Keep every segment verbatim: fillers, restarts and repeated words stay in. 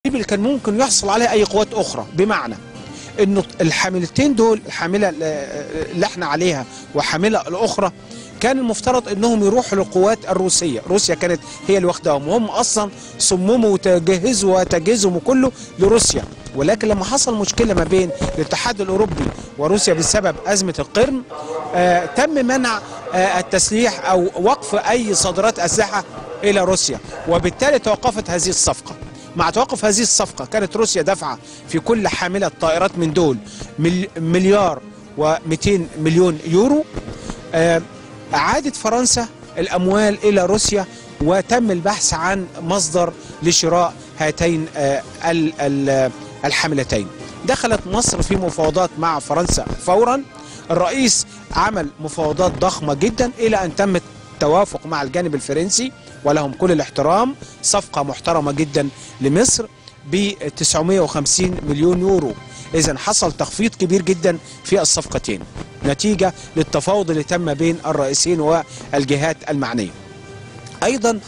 التدريب اللي كان ممكن يحصل عليه اي قوات اخرى، بمعنى انه الحاملتين دول، الحامله اللي احنا عليها وحامله الاخرى، كان المفترض انهم يروحوا للقوات الروسيه، روسيا كانت هي اللي واخداهم، وهم اصلا صمموا وتجهزوا وتجهيزهم كله لروسيا. ولكن لما حصل مشكله ما بين الاتحاد الاوروبي وروسيا بسبب ازمه القرم، آه تم منع آه التسليح او وقف اي صادرات اسلحه الى روسيا، وبالتالي توقفت هذه الصفقه. مع توقف هذه الصفقه كانت روسيا دافعه في كل حامله طائرات من دول مليار ومئتين مليون يورو. آه أعادت فرنسا الأموال إلى روسيا، وتم البحث عن مصدر لشراء هاتين الحاملتين. دخلت مصر في مفاوضات مع فرنسا فورا. الرئيس عمل مفاوضات ضخمة جدا إلى أن تم التوافق مع الجانب الفرنسي، ولهم كل الاحترام، صفقة محترمة جدا لمصر ب تسعمئة وخمسين مليون يورو. إذن حصل تخفيض كبير جدا في الصفقتين نتيجة للتفاوض اللي تم بين الرئيسين والجهات المعنية. أيضا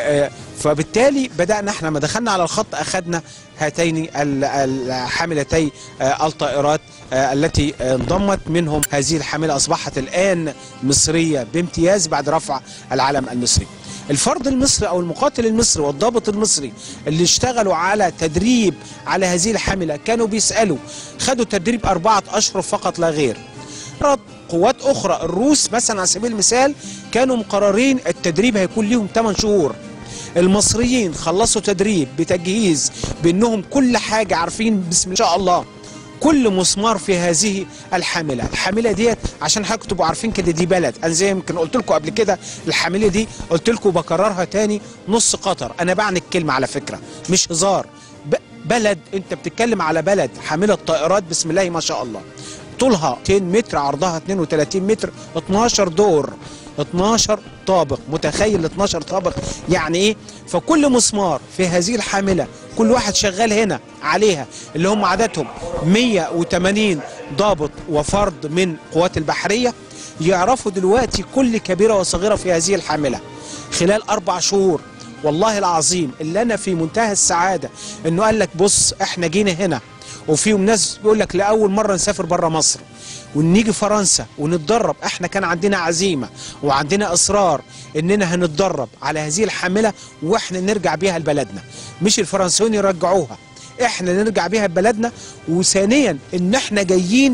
فبالتالي بدأنا احنا ما دخلنا على الخط أخذنا هاتين الحاملتي الطائرات التي انضمت منهم. هذه الحاملة أصبحت الآن مصرية بامتياز بعد رفع العلم المصري. الفرد المصري أو المقاتل المصري والضابط المصري اللي اشتغلوا على تدريب على هذه الحاملة كانوا بيسألوا، خدوا تدريب أربعة أشهر فقط لا غير. قوات أخرى الروس مثلا على سبيل المثال كانوا مقررين التدريب هيكون لهم ثمانية شهور. المصريين خلصوا تدريب بتجهيز بأنهم كل حاجة عارفين بسم الله إن شاء الله كل مسمار في هذه الحامله. الحامله ديت عشان حضرتك تبقوا عارفين كده دي بلد. انا زي يمكن قلت لكم قبل كده الحامله دي قلت لكم بكررها تاني، نص قطر. انا بعني الكلمه على فكره مش هزار، بلد. انت بتتكلم على بلد حامله طائرات بسم الله ما شاء الله، طولها مئتين متر، عرضها اثنين وثلاثين متر، اثناشر دور، اثناشر طابق. متخيل اثناشر طابق يعني ايه؟ فكل مسمار في هذه الحامله كل واحد شغال هنا عليها اللي هم عددهم مئة وثمانين ضابط وفرد من قوات البحريه، يعرفوا دلوقتي كل كبيره وصغيره في هذه الحامله خلال اربع شهور. والله العظيم اللي انا في منتهى السعاده انه قال لك بص احنا جينا هنا، وفيهم ناس بيقول لك لاول مره نسافر بره مصر ونيجي فرنسا ونتدرب. احنا كان عندنا عزيمه وعندنا اصرار اننا هنتدرب على هذه الحامله واحنا نرجع بيها لبلدنا، مش الفرنسيين يرجعوها، احنا نرجع بيها لبلدنا. وثانيا ان احنا جايين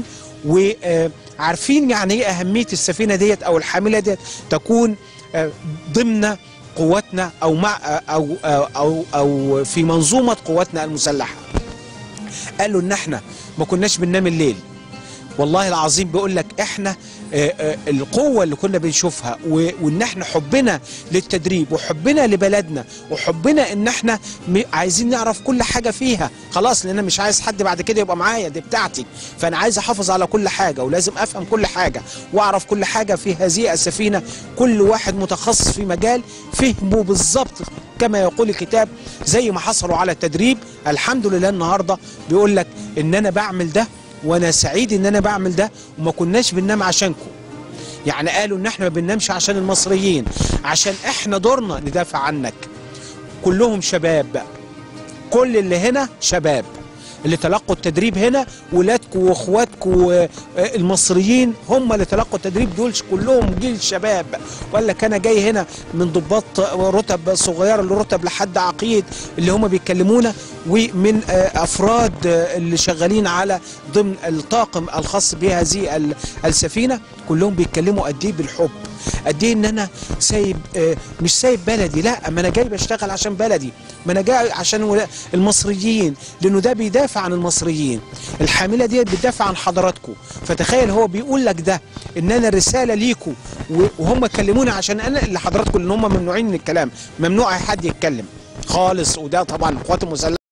وعارفين يعني ايه اهميه السفينه ديت او الحامله ديت تكون ضمن قواتنا او مع او او او, أو في منظومه قواتنا المسلحه. قالوا ان احنا ما كناش بننام الليل. والله العظيم بيقول لك احنا القوه اللي كنا بنشوفها وان احنا حبنا للتدريب وحبنا لبلدنا وحبنا ان احنا عايزين نعرف كل حاجه فيها خلاص، لان انا مش عايز حد بعد كده يبقى معايا، دي بتاعتي، فانا عايز احافظ على كل حاجه ولازم افهم كل حاجه واعرف كل حاجه في هذه السفينه. كل واحد متخصص في مجال فهمه بالظبط كما يقول الكتاب زي ما حصلوا على التدريب. الحمد لله النهارده بيقول لك ان انا بعمل ده وانا سعيد ان انا بعمل ده، وما كناش بننام عشانكم. يعني قالوا ان احنا ما بننامش عشان المصريين، عشان احنا دورنا ندافع عنك. كلهم شباب بقى، كل اللي هنا شباب اللي تلقوا التدريب هنا، ولادكم واخواتكم المصريين هم اللي تلقوا التدريب، دول كلهم جيل شباب. وقال لك انا جاي هنا من ضباط رتب صغيره لرتب لحد عقيد اللي هم بيتكلمونا، ومن افراد اللي شغالين على ضمن الطاقم الخاص بهذه السفينه، كلهم بيتكلموا قد ايه بالحب، قد ايه ان انا سايب مش سايب بلدي، لا ما انا جاي بشتغل عشان بلدي، ما انا جاي عشان المصريين، لانه ده بيدافع عن المصريين. الحامله دي بتدافع عن حضراتكم. فتخيل هو بيقول لك ده ان انا رساله ليكم، وهم كلموني عشان انا اللي حضراتكم، ان هم ممنوعين من الكلام، ممنوع اي حد يتكلم خالص. وده طبعا القوات المسلحه